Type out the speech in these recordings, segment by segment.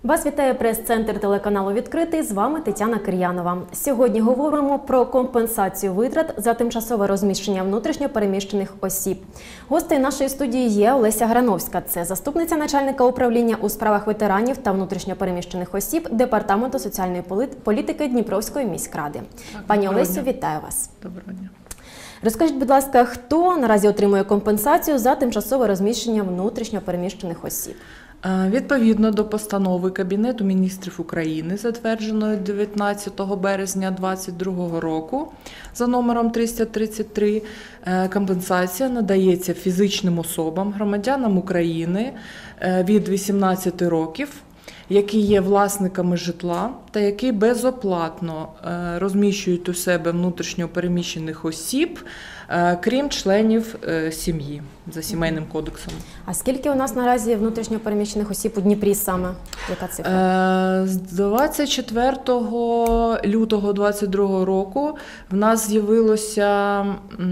Вас вітає прес-центр телеканалу «Відкритий». З вами Тетяна Кир'янова. Сьогодні говоримо про компенсацію витрат за тимчасове розміщення внутрішньо переміщених осіб. Гостею нашої студії є Олеся Грановська. Це заступниця начальника управління у справах ветеранів та внутрішньо переміщених осіб Департаменту соціальної політики Дніпровської міськради. Пані Олесю, вітаю вас. Доброго дня. Розкажіть, будь ласка, хто наразі отримує компенсацію за тимчасове розміщення внутрішньо переміщених осіб? Відповідно до постанови Кабінету міністрів України, затвердженої 19 березня 2022 року за номером 333, компенсація надається фізичним особам, громадянам України від 18 років, які є власниками житла та які безоплатно розміщують у себе внутрішньо переміщених осіб, крім членів сім'ї за сімейним кодексом. А скільки у нас наразі внутрішньо переміщених осіб у Дніпрі саме? Яка цифра? З 24 лютого 2022 року в нас з'явилося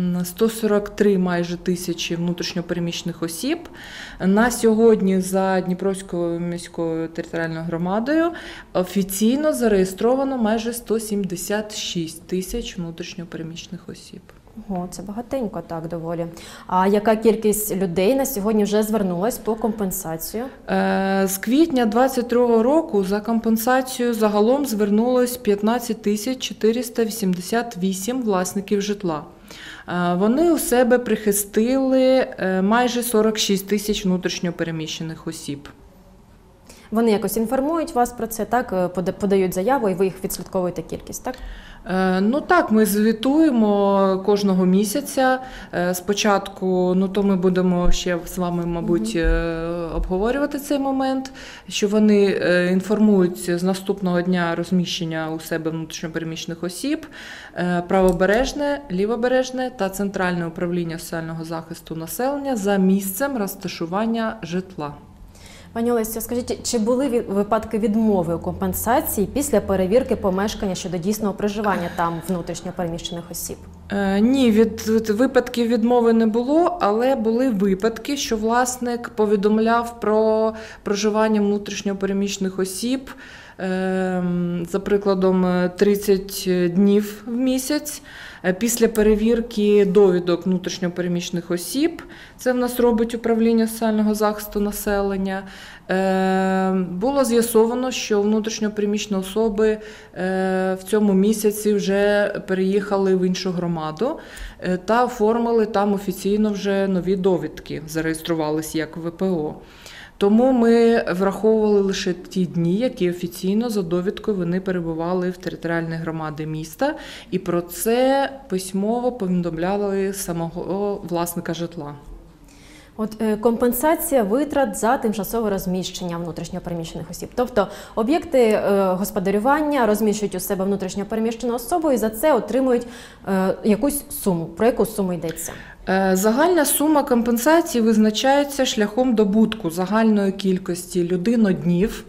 143 майже тисячі внутрішньо переміщених осіб. На сьогодні за Дніпровською міською територіальною громадою офіційно зареєстровано майже 176 тисяч внутрішньо переміщених осіб. Ого, це багатенько так доволі. А яка кількість людей на сьогодні вже звернулась по компенсацію? З квітня 2022 року за компенсацію загалом звернулось 15 тисяч 488 власників житла. Вони у себе прихистили майже 46 тисяч внутрішньо переміщених осіб. Вони якось інформують вас про це, так? Подають заяву і ви їх відслідковуєте кількість, так? Ну так, ми кожного місяця. Спочатку, то ми будемо ще з вами, мабуть, обговорювати цей момент, що вони інформують з наступного дня розміщення у себе внутрішньопереміщених осіб, правобережне, лівобережне та Центральне управління соціального захисту населення за місцем розташування житла. Пані Олесю, скажіть, чи були випадки відмови у компенсації після перевірки помешкання щодо дійсного проживання там внутрішньо переміщених осіб? Ні, випадків відмови не було, але були випадки, що власник повідомляв про проживання внутрішньо переміщених осіб, за прикладом 30 днів в місяць. Після перевірки довідок внутрішньо переміщених осіб, це в нас робить управління соціального захисту населення, було з'ясовано, що внутрішньо переміщені особи в цьому місяці вже переїхали в іншу громаду та оформили там офіційно вже нові довідки, зареєструвалися як ВПО. Тому ми враховували лише ті дні, які офіційно за довідкою вони перебували в територіальній громаді міста, і про це письмово повідомляли самого власника житла. От компенсація витрат за тимчасове розміщення внутрішньо переміщених осіб. Тобто об'єкти господарювання розміщують у себе внутрішньо переміщену особу і за це отримують якусь суму. Про яку суму йдеться? Загальна сума компенсації визначається шляхом добутку загальної кількості людиноднів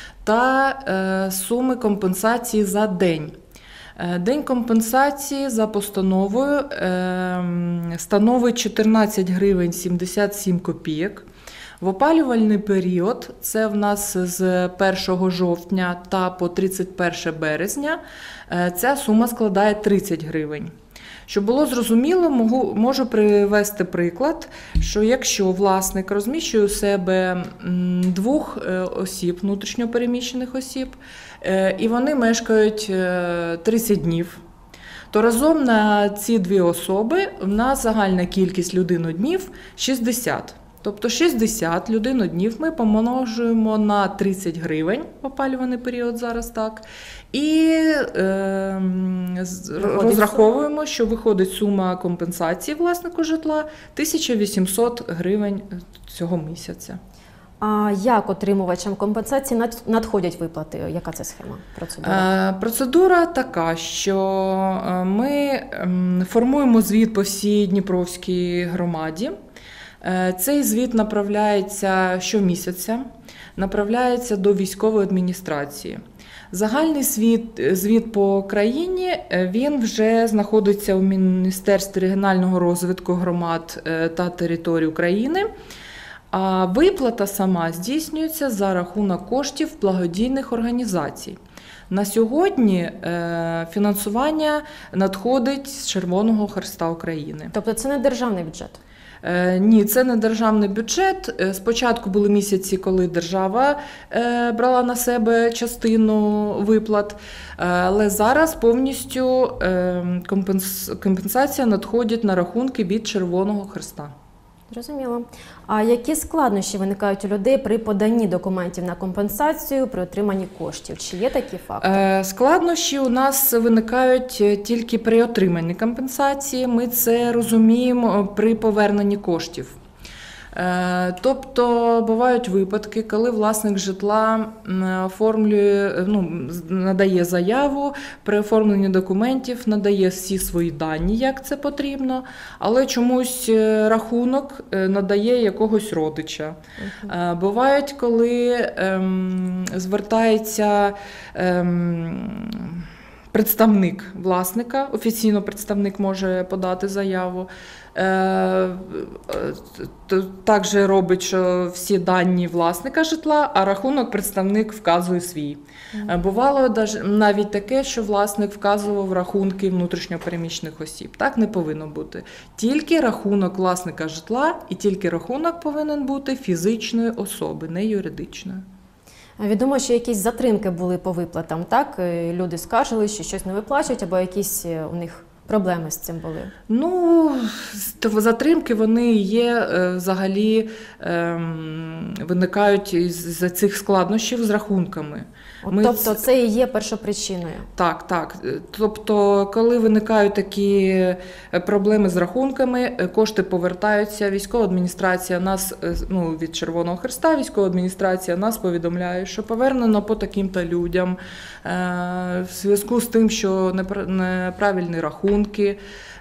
та суми компенсації за день. День компенсації за постановою становить 14 гривень 77 копійок. В опалювальний період, це в нас з 1 жовтня та по 31 березня, ця сума складає 30 гривень. Щоб було зрозуміло, можу привести приклад, що якщо власник розміщує у себе двох осіб, внутрішньо переміщених осіб, і вони мешкають 30 днів, то разом на ці дві особи в нас загальна кількість людиноднів 60. Тобто 60 людиноднів ми помножуємо на 30 гривень, опалюваний період зараз так, і розраховуємо, що виходить сума компенсації власнику житла 1800 гривень цього місяця. А як отримувачам компенсації надходять виплати? Яка це схема, процедура? Процедура така, що ми формуємо звіт по всій Дніпровській громаді. Цей звіт направляється щомісяця, направляється до військової адміністрації. Загальний звіт по країні, він вже знаходиться у Міністерстві регіонального розвитку громад та територій України. А виплата сама здійснюється за рахунок коштів благодійних організацій. На сьогодні фінансування надходить з Червоного Хреста України. Тобто це не державний бюджет? Ні, це не державний бюджет. Спочатку були місяці, коли держава брала на себе частину виплат, але зараз повністю компенсація надходить на рахунки від Червоного Хреста. Зрозуміло. А які складнощі виникають у людей при поданні документів на компенсацію, при отриманні коштів? Чи є такі факти? Складнощі у нас виникають тільки при отриманні компенсації. Ми це розуміємо при поверненні коштів. Тобто бувають випадки, коли власник житла оформлює, надає заяву, при оформленні документів надає всі свої дані, як це потрібно, але чомусь рахунок надає якогось родича. Бувають, коли звертається представник власника, офіційно представник може подати заяву. Також робить, що всі дані власника житла, а рахунок представник вказує свій. Бувало навіть таке, що власник вказував рахунки внутрішньопереміщених осіб. Так не повинно бути. Тільки рахунок власника житла і тільки рахунок повинен бути фізичної особи, не юридичної. Відомо, що якісь затримки були по виплатам, так? Люди скаржили, що щось не виплачують, або якісь у них проблеми з цим були? Затримки вони є, взагалі виникають із-за цих складнощів з рахунками. Тобто це і є першопричиною? Так. Тобто, коли виникають такі проблеми з рахунками, кошти повертаються, військова адміністрація нас, від Червоного Хреста, військова адміністрація нас повідомляє, що повернено по таким-то людям, в зв'язку з тим, що неправильні рахунки,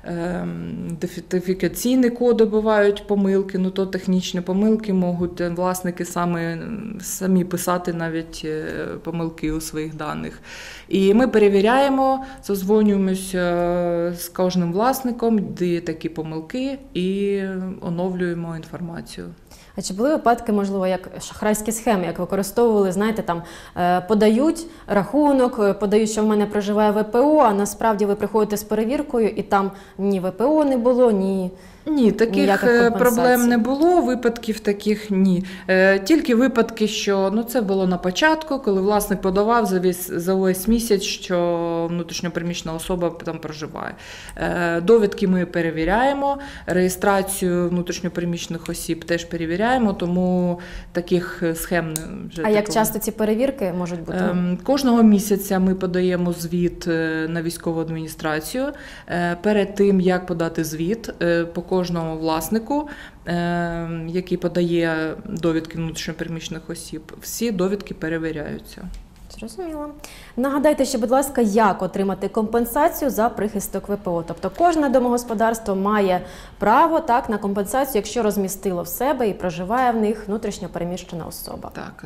ідентифікаційні коди бувають помилки, то технічні помилки можуть власники самі писати навіть помилки у своїх даних. І ми перевіряємо, созвонюємося з кожним власником, де такі помилки, і оновлюємо інформацію. А чи були випадки, можливо, як шахрайські схеми, як використовували, знаєте, там подають рахунок, подають, що в мене проживає ВПО, а насправді ви приходите з перевіркою і там ні ВПО не було, Ні, таких проблем не було, випадків таких ні. Тільки випадки, що це було на початку, коли власник подавав за весь місяць, що внутрішньопереміщена особа там проживає. Довідки ми перевіряємо, реєстрацію внутрішньопереміщених осіб теж перевіряємо, тому таких схем вже. А як часто ці перевірки можуть бути? Кожного місяця ми подаємо звіт на військову адміністрацію. Перед тим, як подати звіт по кожному власнику, який подає довідки внутрішньопереміщених осіб, всі довідки перевіряються. Зрозуміло. Нагадайте ще, будь ласка, як отримати компенсацію за прихисток ВПО. Тобто кожне домогосподарство має право на компенсацію, якщо розмістило в себе і проживає в них внутрішньопереміщена особа. Так,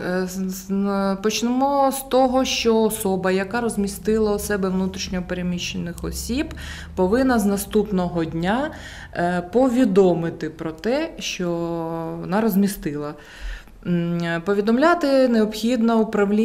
почнемо з того, що особа, яка розмістила у себе внутрішньопереміщених осіб, повинна з наступного дня повідомити про те, що вона розмістила. Повідомляти необхідно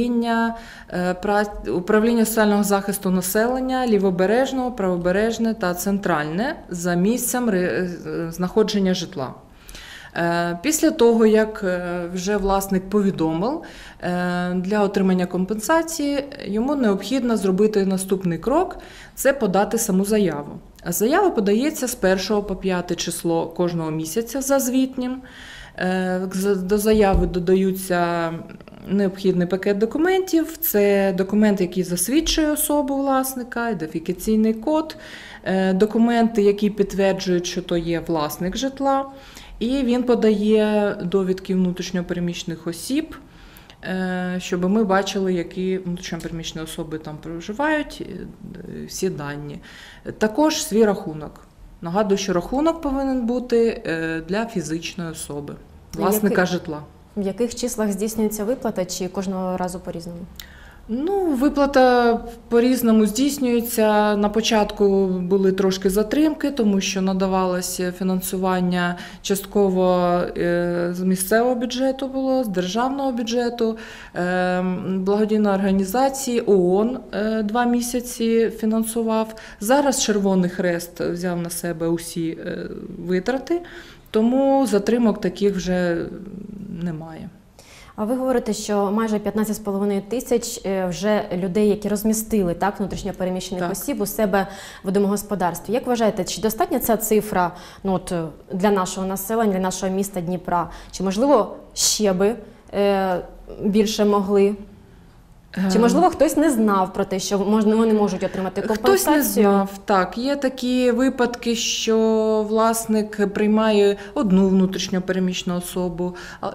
управління соціального захисту населення, лівобережного, правобережне та центральне за місцем знаходження житла. Після того, як вже власник повідомив, для отримання компенсації йому необхідно зробити наступний крок – це подати саму заяву. Заява подається з 1 по 5 число кожного місяця за звітнім. До заяви додаються необхідний пакет документів. Це документ, який засвідчує особу власника, ідентифікаційний код, документи, які підтверджують, що то є власник житла. І він подає довідки внутрішньопереміщених осіб, щоб ми бачили, які внутрішньопереміщені особи там проживають, всі дані. Також свій рахунок. Нагадую, що рахунок повинен бути для фізичної особи, власника житла. В яких числах здійснюється виплата, чи кожного разу по-різному? Ну, виплата по-різному здійснюється. На початку були трошки затримки, тому що надавалося фінансування частково з місцевого бюджету було, з державного бюджету, благодійної організації ООН 2 місяці фінансував. Зараз Червоний Хрест взяв на себе усі витрати, тому затримок таких вже немає. А ви говорите, що майже 15,5 тисяч вже людей, які розмістили внутрішньо переміщених осіб у себе в домогосподарстві. Як вважаєте, чи достатня ця цифра для нашого населення, для нашого міста Дніпра? Чи, можливо, ще би більше могли? Чи, можливо, хтось не знав про те, що вони можуть отримати компенсацію? Хтось не знав, так. Є такі випадки, що власник приймає одну внутрішньо переміщену особу.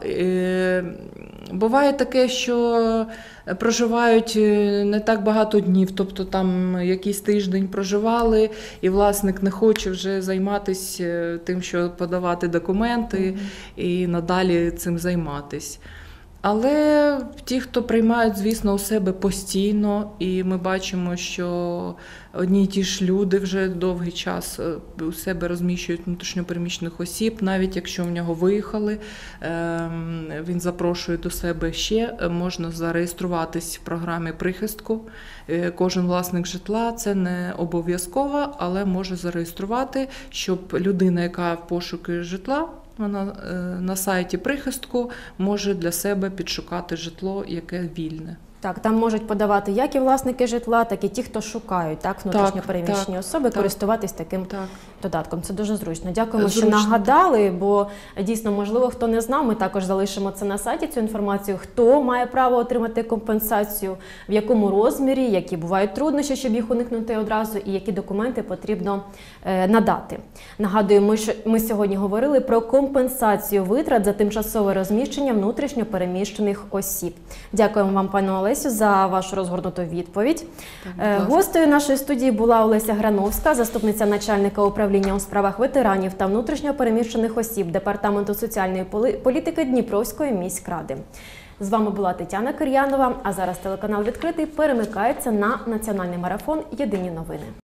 Буває таке, що проживають не так багато днів, тобто там якийсь тиждень проживали, і власник не хоче вже займатися тим, що подавати документи і надалі цим займатися. Але ті, хто приймають, звісно, у себе постійно, і ми бачимо, що одні й ті ж люди вже довгий час у себе розміщують внутрішньопереміщених осіб, навіть якщо в нього виїхали, він запрошує до себе ще, можна зареєструватись в програмі прихистку. Кожен власник житла, це не обов'язково, але може зареєструвати, щоб людина, яка в пошуку житла, вона на сайті прихистку може для себе підшукати житло, яке вільне. Так, там можуть подавати як і власники житла, так і ті, хто шукають внутрішньо переміщені особи, користуватись таким додатком. Це дуже зручно. Дякуємо, що нагадали, бо дійсно, можливо, хто не знав, ми також залишимо це на сайті, цю інформацію, хто має право отримати компенсацію, в якому розмірі, які бувають труднощі, щоб їх уникнути одразу, і які документи потрібно надати. Нагадую, ми сьогодні говорили про компенсацію витрат за тимчасове розміщення внутрішньо переміщених осіб. Дякуємо вам, пане Олесю, за вашу розгорнуту відповідь. Гостею нашої студії була Олеся Грановська, заступниця начальника управління у справах ветеранів та внутрішньо переміщених осіб Департаменту соціальної політики Дніпровської міськради. З вами була Тетяна Кир'янова, а зараз телеканал «Відкритий» перемикається на національний марафон «Єдині новини».